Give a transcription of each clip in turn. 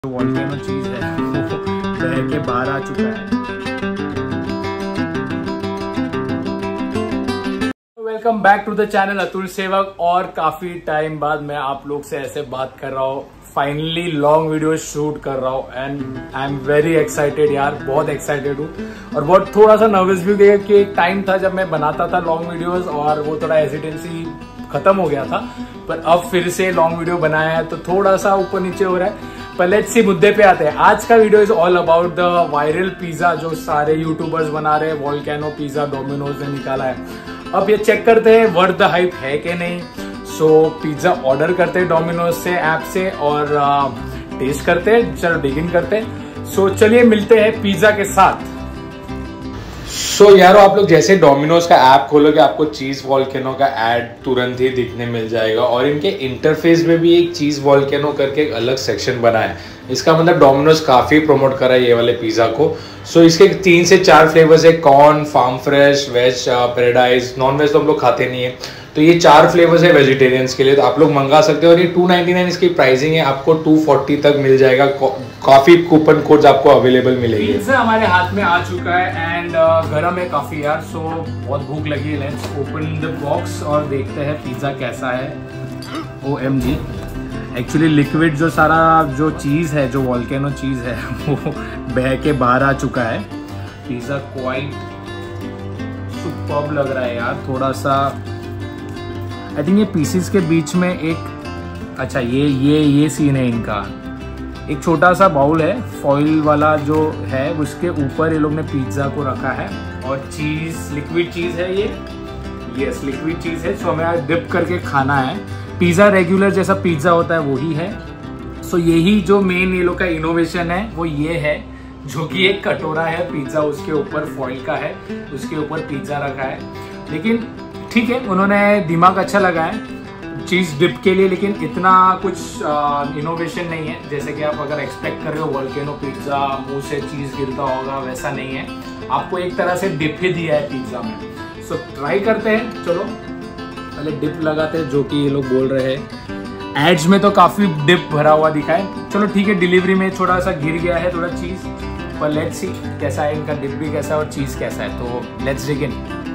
जो वोल्केनो चीज है वो बह के बाहर आ चुका है। Welcome back to the channel Atul Sevak. और काफी टाइम बाद मैं आप लोग से ऐसे बात कर रहा हूँ, फाइनली लॉन्ग वीडियो शूट कर रहा हूँ and I am very excited यार, बहुत एक्साइटेड हूँ और बहुत थोड़ा सा नर्वस भी गया कि एक टाइम था जब मैं बनाता था लॉन्ग वीडियोस और वो थोड़ा हेजिटेंसी खत्म हो गया था, पर अब फिर से लॉन्ग वीडियो बनाया है तो थोड़ा सा ऊपर नीचे हो रहा है। पर लेट्स सी मुद्दे पे आते हैं। आज का video is all about the viral pizza जो सारे यूट्यूबर्स बना रहे हैं। वोल्केनो पिज्जा डोमिनोज ने निकाला है। अब ये चेक करते हैं वर्थ द हाइप है कि नहीं। सो पिज्जा ऑर्डर करते हैं डोमिनोज से ऐप से और टेस्ट करते हैं। चलो बिगिन करते हैं। सो चलिए मिलते हैं पिज्जा के साथ। सो यारो आप लोग जैसे डोमिनोज का ऐप खोलोगे आपको चीज वोल्केनो का ऐड तुरंत ही दिखने मिल जाएगा और इनके इंटरफेस में भी एक चीज वोल्केनो करके एक अलग सेक्शन बना है। इसका मतलब डोमिनोज काफी प्रमोट कर रहा है ये वाले पिज्जा को। सो इसके 3 से 4 फ्लेवर्स है, corn, farm fresh, veg paradise. Non veg तो हम लोग खाते नहीं है, तो ये 4 फ्लेवर्स है वेजिटेरियंस के लिए, तो आप लोग मंगा सकते हो। और ये 299 इसकी प्राइसिंग है, आपको 240 तक मिल जाएगा। काफी कूपन कोड्स आपको अवेलेबल मिलेंगे। पिज्जा हमारे हाथ में आ चुका है एंड गरम है काफी यार। सो बहुत भूख लगी है। लेट्स ओपन द बॉक्स और देखते हैं पिज्जा कैसा है। OMG, एक्चुअली लिक्विड जो सारा जो चीज है, जो वोल्केनो चीज है वो बह के बाहर आ चुका है। पिज्जा क्वाइट सुपर्ब लग रहा है यार। थोड़ा सा आई थिंक ये पीसेस के बीच में एक अच्छा ये सीन है इनका। एक छोटा सा बाउल है फॉइल वाला जो है, उसके ऊपर ये लोग ने पिज्जा को रखा है और चीज लिक्विड चीज है ये। यस, लिक्विड चीज है। सो हमें डिप करके खाना है। पिज्जा रेगुलर जैसा पिज्जा होता है वही है। सो यही जो मेन ये लोग का इनोवेशन है वो ये है, जो कि एक कटोरा है पिज्जा, उसके ऊपर फॉइल का है, उसके ऊपर पिज्जा रखा है। लेकिन ठीक है, उन्होंने दिमाग अच्छा लगाया चीज डिप के लिए, लेकिन इतना कुछ इनोवेशन नहीं है जैसे कि आप अगर एक्सपेक्ट कर रहे हो वोल्केनो पिज्जा मुंह से चीज गिरता होगा, वैसा नहीं है। आपको एक तरह से डिप ही दिया है पिज्जा में। सो ट्राई करते हैं। चलो पहले डिप लगाते हैं, जो कि ये लोग बोल रहे हैं। एड्स में तो काफी डिप भरा हुआ दिखा है। चलो ठीक है, डिलीवरी में थोड़ा सा गिर गया है थोड़ा चीज, पर लेट्स सी कैसा है इनका डिप भी कैसा है और चीज कैसा है। तो लेट्स बिगिन।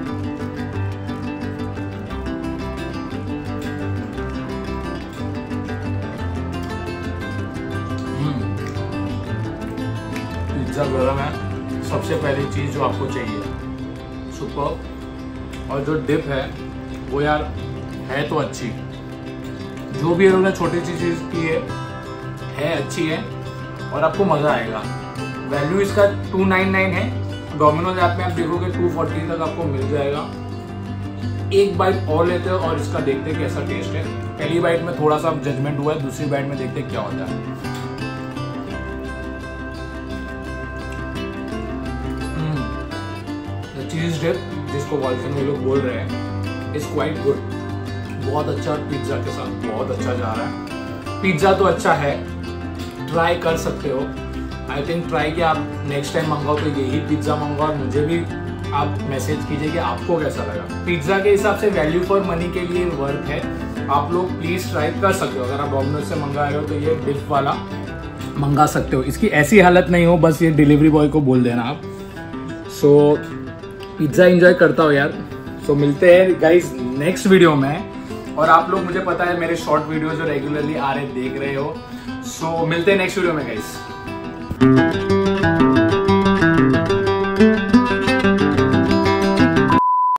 पिज्जा गरम है, सबसे पहली चीज जो आपको चाहिए सुपर। और जो डिप है वो यार है तो अच्छी, जो भी इन्होंने छोटी सी चीज की है अच्छी है और आपको मजा आएगा। वैल्यू इसका 299 है। डोमिनोज ऐप में आप देखोगे 240 तक आपको मिल जाएगा। एक बाइट और लेते हो और इसका देखते हैं कैसा टेस्ट है। पहली बाइट में थोड़ा सा जजमेंट हुआ है, दूसरी बाइट में देखते हैं क्या होता है। चीज डिप जिसको वोल्केनो लोग बोल रहे हैं इज क्वाइट गुड। बहुत अच्छा पिज्जा के साथ बहुत अच्छा जा रहा है। पिज्जा तो अच्छा है, ट्राई कर सकते हो। आई थिंक ट्राई किया आप नेक्स्ट टाइम मंगाओ तो यही पिज्जा मंगाओ और मुझे भी आप मैसेज कीजिए कि आपको कैसा लगा। पिज्जा के हिसाब से वैल्यू फॉर मनी के लिए वर्थ है। आप लोग प्लीज ट्राई कर सकते हो। अगर आप डोमिनोज से मंगा रहे हो तो ये डिप वाला मंगा सकते हो। इसकी ऐसी हालत नहीं हो, बस ये डिलीवरी बॉय को बोल देना आप। सो पिज्जा एंजॉय करता हो यार। सो मिलते हैं गाइस नेक्स्ट वीडियो में। और आप लोग, मुझे पता है मेरे शॉर्ट वीडियो जो रेगुलरली आ रहे देख रहे हो। सो मिलते हैं नेक्स्ट वीडियो में गाइस।